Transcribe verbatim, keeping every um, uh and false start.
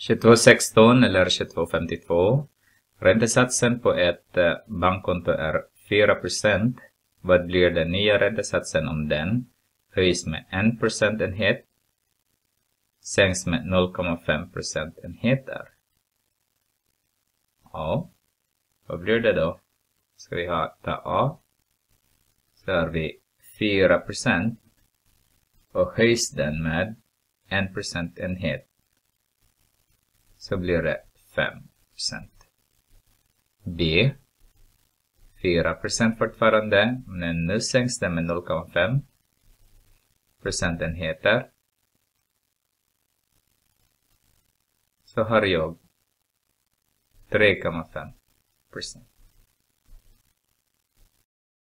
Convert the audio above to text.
tjugotvå sexton eller tjugotvå femtiotvå. Räntesatsen på ett eh, bankkonto är fyra procent. Vad blir den nya räntesatsen om den höjs med en procentenhet, sänks med noll komma fem procentenheter? Ja, vad blir det då? Ska vi ha ta A. Så har vi fyra procent och höjs den med en procentenhet så blir det fem procent. B. fyra procent fortfarande, men nu sänks den med noll komma fem procentenheter. Så har jag tre komma fem procent.